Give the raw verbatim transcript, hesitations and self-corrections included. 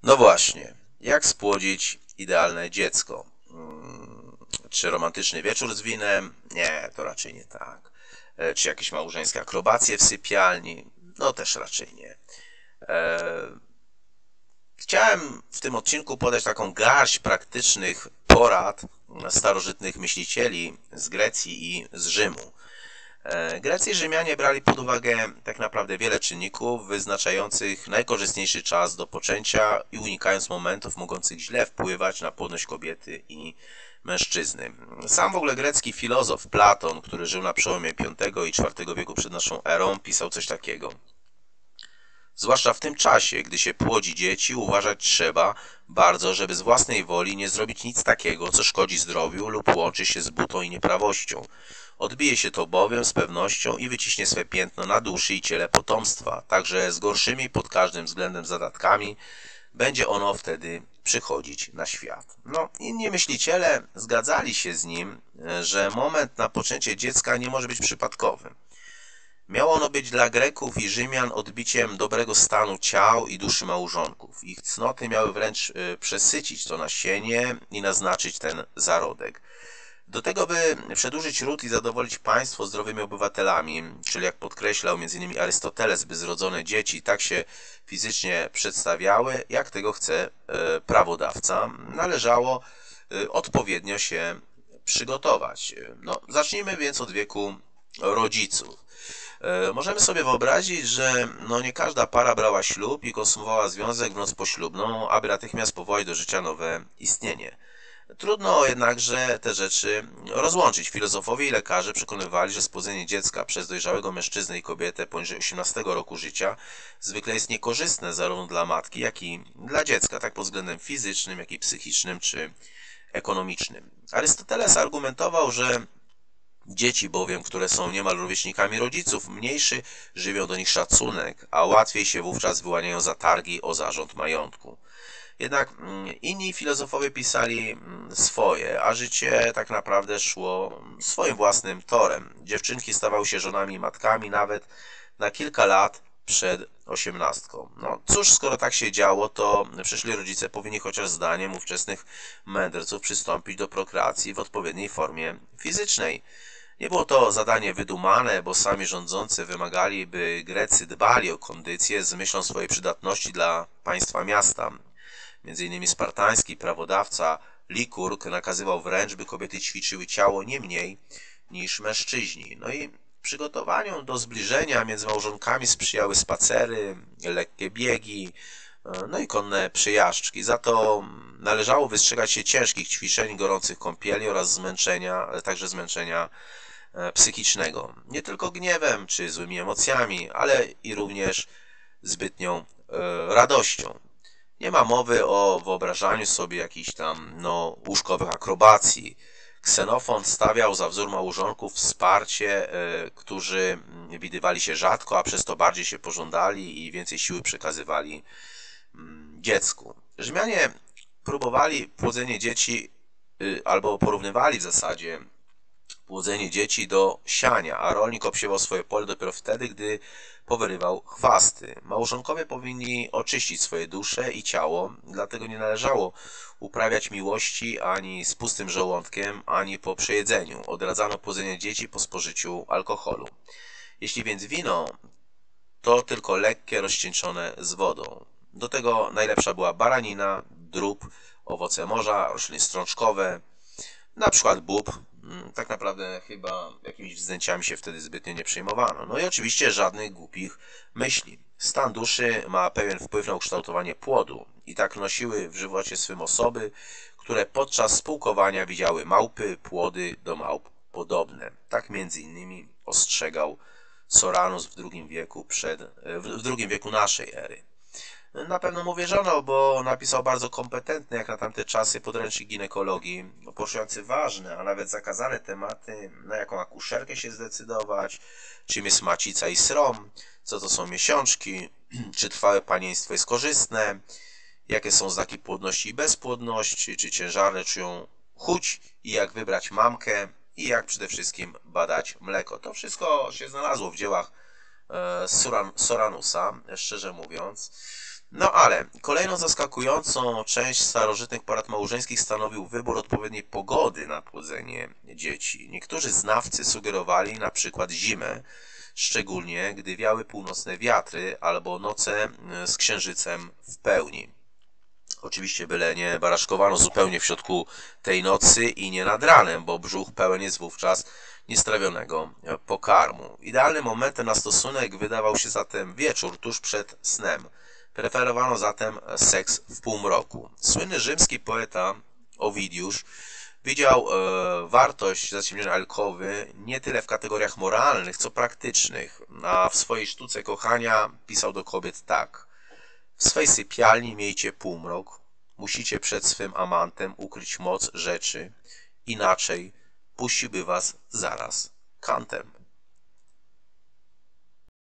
No właśnie, jak spłodzić idealne dziecko? Hmm, Czy romantyczny wieczór z winem? Nie, to raczej nie tak. E, Czy jakieś małżeńskie akrobacje w sypialni? No też raczej nie. E, Chciałem w tym odcinku podać taką garść praktycznych porad starożytnych myślicieli z Grecji i z Rzymu. E, Grecy i Rzymianie brali pod uwagę tak naprawdę wiele czynników wyznaczających najkorzystniejszy czas do poczęcia i unikając momentów mogących źle wpływać na płodność kobiety i mężczyzny. Sam w ogóle grecki filozof Platon, który żył na przełomie piątego i czwartego wieku przed naszą erą, pisał coś takiego. Zwłaszcza w tym czasie, gdy się płodzi dzieci, uważać trzeba bardzo, żeby z własnej woli nie zrobić nic takiego, co szkodzi zdrowiu lub łączy się z butą i nieprawością. Odbije się to bowiem z pewnością i wyciśnie swe piętno na duszy i ciele potomstwa, także z gorszymi pod każdym względem zadatkami będzie ono wtedy przychodzić na świat. No, inni myśliciele zgadzali się z nim, że moment na poczęcie dziecka nie może być przypadkowy. Miało ono być dla Greków i Rzymian odbiciem dobrego stanu ciał i duszy małżonków. Ich cnoty miały wręcz y, przesycić to nasienie i naznaczyć ten zarodek. Do tego, by przedłużyć ród i zadowolić państwo zdrowymi obywatelami, czyli jak podkreślał między innymi Arystoteles, by zrodzone dzieci tak się fizycznie przedstawiały, jak tego chce e, prawodawca, należało e, odpowiednio się przygotować. No, zacznijmy więc od wieku rodziców. E, Możemy sobie wyobrazić, że no nie każda para brała ślub i konsumowała związek w noc poślubną, aby natychmiast powołać do życia nowe istnienie. Trudno jednakże te rzeczy rozłączyć. Filozofowie i lekarze przekonywali, że spłodzenie dziecka przez dojrzałego mężczyznę i kobietę poniżej osiemnastego roku życia zwykle jest niekorzystne zarówno dla matki, jak i dla dziecka, tak pod względem fizycznym, jak i psychicznym czy ekonomicznym. Arystoteles argumentował, że dzieci bowiem, które są niemal rówieśnikami rodziców, mniejszy żywią do nich szacunek, a łatwiej się wówczas wyłaniają zatargi o zarząd majątku. Jednak mm, inni filozofowie pisali mm, swoje, a życie tak naprawdę szło swoim własnym torem. Dziewczynki stawały się żonami i matkami nawet na kilka lat przed osiemnastką. No cóż, skoro tak się działo, to przyszli rodzice powinni chociaż zdaniem ówczesnych mędrców przystąpić do prokreacji w odpowiedniej formie fizycznej. Nie było to zadanie wydumane, bo sami rządzący wymagali, by Grecy dbali o kondycję z myślą swojej przydatności dla państwa miasta. Między innymi spartański prawodawca Likurg nakazywał wręcz, by kobiety ćwiczyły ciało nie mniej niż mężczyźni. No i przygotowaniom do zbliżenia między małżonkami sprzyjały spacery, lekkie biegi, no i konne przejażdżki. Za to należało wystrzegać się ciężkich ćwiczeń, gorących kąpieli oraz zmęczenia, ale także zmęczenia psychicznego. Nie tylko gniewem czy złymi emocjami, ale i również zbytnią radością. Nie ma mowy o wyobrażaniu sobie jakichś tam no, łóżkowych akrobacji. Ksenofont stawiał za wzór małżonków wsparcie, e, którzy widywali się rzadko, a przez to bardziej się pożądali i więcej siły przekazywali mm, dziecku. Rzymianie próbowali płodzenie dzieci, y, albo porównywali w zasadzie płodzenie dzieci do siania, a rolnik obsiewał swoje pole dopiero wtedy, gdy powyrywał chwasty. Małżonkowie powinni oczyścić swoje dusze i ciało, dlatego nie należało uprawiać miłości ani z pustym żołądkiem, ani po przejedzeniu. Odradzano płodzenie dzieci po spożyciu alkoholu. Jeśli więc wino, to tylko lekkie, rozcieńczone z wodą. Do tego najlepsza była baranina, drób, owoce morza, rośliny strączkowe, na przykład bób. Tak naprawdę chyba jakimiś wzdęciami się wtedy zbytnio nie przejmowano. No i oczywiście żadnych głupich myśli. Stan duszy ma pewien wpływ na ukształtowanie płodu i tak nosiły w żywocie swym osoby, które podczas spółkowania widziały małpy, płody do małp podobne. Tak między innymi ostrzegał Soranus w drugim wieku przed, w drugim wieku naszej ery. Na pewno mu wierzono, bo napisał bardzo kompetentny jak na tamte czasy podręcznik ginekologii, poruszający ważne, a nawet zakazane tematy, na jaką akuszerkę się zdecydować, czym jest macica i srom, co to są miesiączki, czy trwałe panieństwo jest korzystne, jakie są znaki płodności i bezpłodności, czy ciężarne czują chuć i jak wybrać mamkę i jak przede wszystkim badać mleko. To wszystko się znalazło w dziełach Soranusa, szczerze mówiąc. No ale kolejną zaskakującą część starożytnych porad małżeńskich stanowił wybór odpowiedniej pogody na płodzenie dzieci. Niektórzy znawcy sugerowali na przykład zimę, szczególnie gdy wiały północne wiatry albo noce z księżycem w pełni. Oczywiście byle nie baraszkowano zupełnie w środku tej nocy i nie nad ranem, bo brzuch pełen jest wówczas niestrawionego pokarmu. Idealnym momentem na stosunek wydawał się zatem wieczór tuż przed snem. Preferowano zatem seks w półmroku. Słynny rzymski poeta Owidiusz widział e, wartość zaciemnionej alkowy nie tyle w kategoriach moralnych, co praktycznych, a w swojej sztuce kochania pisał do kobiet tak: w swej sypialni miejcie półmrok, musicie przed swym amantem ukryć moc rzeczy, inaczej puściłby was zaraz kantem.